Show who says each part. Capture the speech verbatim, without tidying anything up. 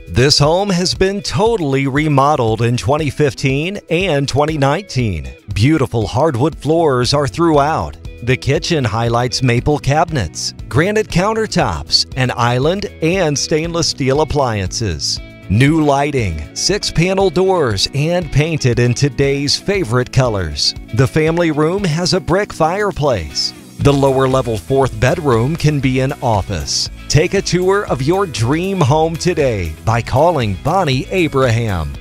Speaker 1: This home has been totally remodeled in twenty fifteen and twenty nineteen. Beautiful hardwood floors are throughout. The kitchen highlights maple cabinets, granite countertops, an island, and stainless steel appliances. New lighting, six-panel doors, and painted in today's favorite colors. The family room has a brick fireplace. The lower-level fourth bedroom can be an office. Take a tour of your dream home today by calling Bonnie Abraham.